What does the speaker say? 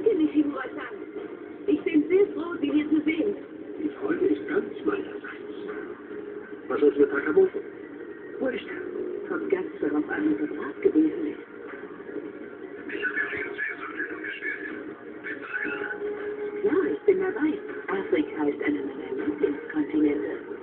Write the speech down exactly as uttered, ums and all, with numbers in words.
Danke, Nishimura-san. Ich bin sehr froh, Sie hier zu sehen. Die Freude ist ganz meinerseits. Was ist mit Takamoto? Wurscht. Kommt ganz darauf an, was das Rat gewesen ist. Ja, ich bin dabei. Afrika ist einer meiner Lieblingskontinente.